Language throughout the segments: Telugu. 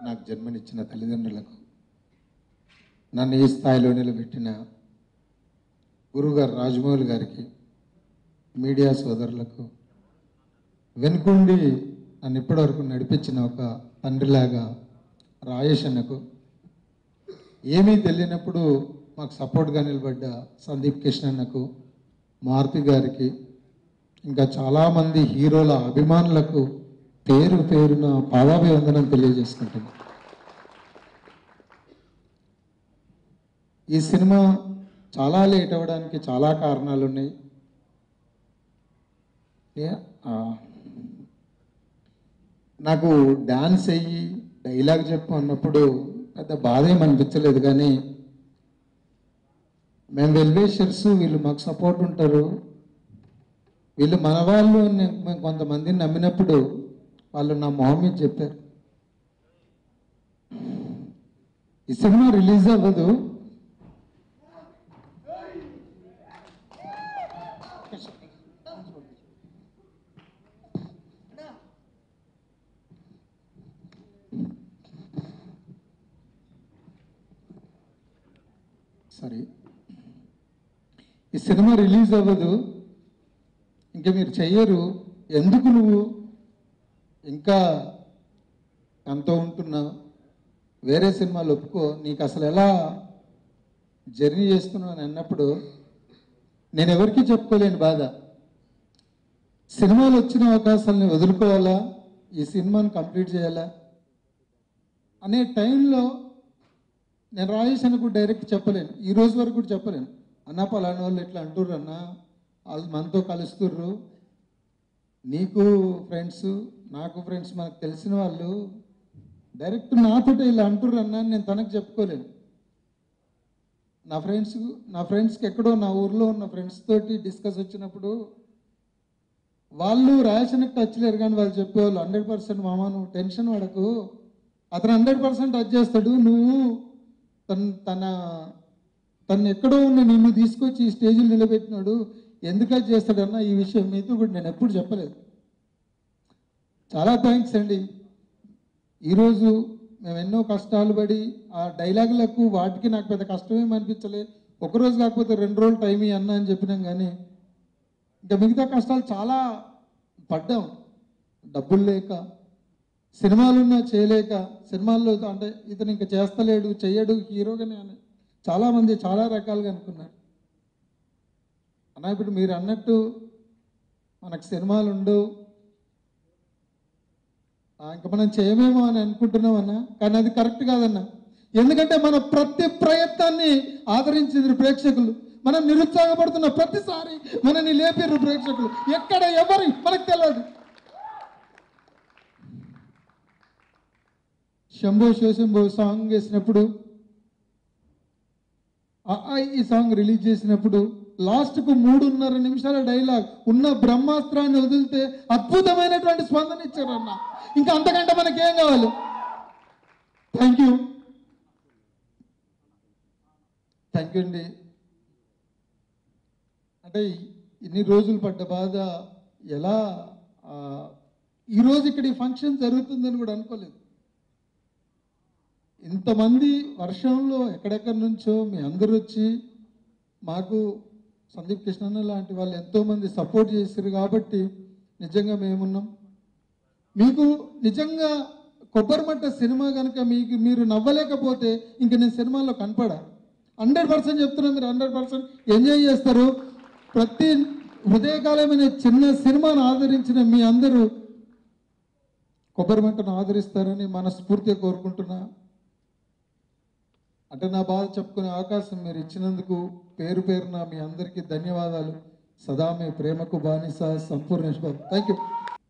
నాకు జన్మనిచ్చిన తల్లిదండ్రులకు, నన్ను ఈ స్థాయిలో నిలబెట్టిన గురుగారు రాజమౌళి గారికి, మీడియా సోదరులకు, వెనుకుండి నన్ను ఇప్పటివరకు నడిపించిన ఒక తండ్రిలాగా రాయేష్ అన్నకు, ఏమీ తెలియనప్పుడు మాకు సపోర్ట్గా నిలబడ్డ సందీప్ కృష్ణ అన్నకు, మారుతి గారికి, ఇంకా చాలామంది హీరోల అభిమానులకు పేరు పేరున పాదాభివందనం తెలియజేసుకుంటున్నాను. ఈ సినిమా చాలా లేట్ అవ్వడానికి చాలా కారణాలు ఉన్నాయి. నాకు డాన్స్ అయ్యి డైలాగ్ చెప్పు అన్నప్పుడు పెద్ద బాధ ఏమనిపించలేదు, కానీ మేము వెల్వేషర్స్, వీళ్ళు మాకు సపోర్ట్ ఉంటారు, వీళ్ళు మన వాళ్ళు మేము కొంతమందిని నమ్మినప్పుడు వాళ్ళు నా మొహం మీద చెప్పారు. ఈ సినిమా రిలీజ్ అవ్వదు, సారీ, ఈ సినిమా రిలీజ్ అవ్వదు, ఇంకా మీరు చెయ్యరు, ఎందుకు నువ్వు ఇంకా అంత ఉంటున్నావు, వేరే సినిమాలు ఒప్పుకో, నీకు అసలు ఎలా జర్నీ చేస్తున్నావు అని అన్నప్పుడు నేను ఎవరికీ చెప్పుకోలేని బాధ. సినిమాలు వచ్చిన అవకాశాలని వదులుకోవాలా, ఈ సినిమాను కంప్లీట్ చేయాలా అనే టైంలో నేను రాజేష్ అన్నకు డైరెక్ట్ చెప్పలేను, ఈ రోజు వరకు కూడా చెప్పలేను. అన్న పలానా వాళ్ళు ఇట్లా అంటుర్రు అన్న, వాళ్ళు మనతో కలుస్తుర్రు, నీకు ఫ్రెండ్స్ నాకు ఫ్రెండ్స్, మనకు తెలిసిన వాళ్ళు డైరెక్ట్ నాతోటే ఇలా అంటుర్రు అన్న అని నేను తనకు చెప్పుకోలేను. నా ఫ్రెండ్స్కి ఎక్కడో నా ఊర్లో ఉన్న ఫ్రెండ్స్ తోటి డిస్కస్ వచ్చినప్పుడు వాళ్ళు రాజేష్ అన్నకు టచ్ లేరు, కానీ వాళ్ళు చెప్పేవాళ్ళు 100% మామ నువ్వు టెన్షన్ పడకు, అతను 100% టచ్ చేస్తాడు, నువ్వు తను ఎక్కడో ఉన్న నిన్ను తీసుకొచ్చి ఈ స్టేజ్లో నిలబెట్టినాడు, ఎందుకని చేస్తాడన్న ఈ విషయం మీతో కూడా నేను ఎప్పుడు చెప్పలేదు. చాలా థ్యాంక్స్ అండి. ఈరోజు మేము ఎన్నో కష్టాలు పడి ఆ డైలాగులకు వాటికి నాకు పెద్ద కష్టమేమి అనిపించలే, ఒకరోజు కాకపోతే 2 రోజులు టైం అన్నా అని చెప్పినాం, కానీ ఇంకా మిగతా కష్టాలు చాలా పడ్డాం. డబ్బులు లేక, సినిమాలున్నా చేయలేక, సినిమాల్లో అంటే ఇతను ఇంకా చేస్తలేడు చెయ్యడు హీరోగానే అని చాలామంది చాలా రకాలుగా అనుకున్నారు. అన్న ఇప్పుడు మీరు అన్నట్టు మనకు సినిమాలు ఉండవు, ఇంకా మనం చేయమేమో అని అనుకుంటున్నాం అన్న, కానీ అది కరెక్ట్ కాదన్న. ఎందుకంటే మన ప్రతి ప్రయత్నాన్ని ఆదరించింది ప్రేక్షకులు, మనం నిరుత్సాహపడుతున్న ప్రతిసారి మనని లేపారు ప్రేక్షకులు, ఎక్కడ ఎవరి మనకు తెలియదు. శంభో శోశంభో సాంగ్ వేసినప్పుడు, ఈ సాంగ్ రిలీజ్ చేసినప్పుడు లాస్ట్కు 3.5 నిమిషాల డైలాగ్ ఉన్న బ్రహ్మాస్త్రాన్ని వదిలితే అద్భుతమైనటువంటి స్పందన ఇచ్చారన్న. ఇంకా అంతకంటే మనకేం కావాలి? థ్యాంక్ యూ అండి. అంటే ఇన్ని రోజులు పడ్డ బాధ ఎలా ఈరోజు ఇక్కడ ఈ ఫంక్షన్ జరుగుతుందని కూడా అనుకోలేదు. ఇంతమంది వర్షంలో ఎక్కడెక్కడి నుంచో మీ అందరూ వచ్చి మాకు సందీప్ కృష్ణ లాంటి వాళ్ళు ఎంతోమంది సపోర్ట్ చేశారు కాబట్టి నిజంగా మేమున్నాం. మీకు నిజంగా కొబ్బరిమట్ట సినిమా కనుక మీరు నవ్వలేకపోతే ఇంక నేను సినిమాలో కనపడా. 100% చెప్తున్నా, మీరు 100% ఎంజాయ్ చేస్తారు. ప్రతి హృదయకాలమైన చిన్న సినిమాను ఆదరించిన మీ అందరూ కొబ్బరిమట్టను ఆదరిస్తారని మనస్ఫూర్తిగా కోరుకుంటున్నా. అంటే నా బాధ చెప్పుకునే అవకాశం మీరు ఇచ్చినందుకు పేరు పేరున మీ అందరికీ ధన్యవాదాలు. సదా మీ ప్రేమకు బానిస సంపూర్ణేష్ బాబు. Thank you.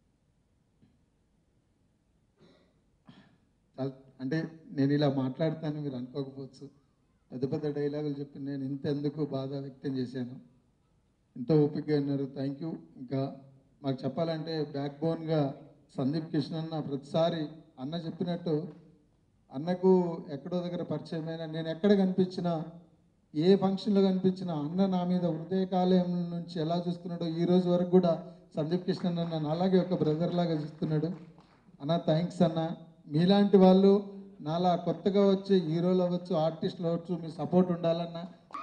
అంటే నేను ఇలా మాట్లాడతాను మీరు అనుకోకపోవచ్చు, పెద్ద పెద్ద డైలాగులు చెప్పి నేను ఇంతెందుకు బాధ వ్యక్తం చేశాను, ఎంతో ఓపికగా ఉన్నారు. Thank you. ఇంకా మాకు చెప్పాలంటే బ్యాక్ బోన్గా సందీప్ కృష్ణ అన్న ప్రతిసారి అన్న చెప్పినట్టు అన్నకు ఎక్కడో దగ్గర పరిచయమైన, నేను ఎక్కడ కనిపించినా ఏ ఫంక్షన్లో కనిపించినా అన్న నా మీద హృదయకాలయం నుంచి ఎలా చూస్తున్నాడో ఈ రోజు వరకు కూడా సందీప్ కృష్ణ నన్ను అలాగే ఒక బ్రదర్ లాగా చూస్తున్నాడు. అన్న థ్యాంక్స్ అన్న. మీలాంటి వాళ్ళు నాలా కొత్తగా వచ్చే హీరోలు అవ్వచ్చు, ఆర్టిస్టులు అవ్వచ్చు, మీ సపోర్ట్ ఉండాలన్న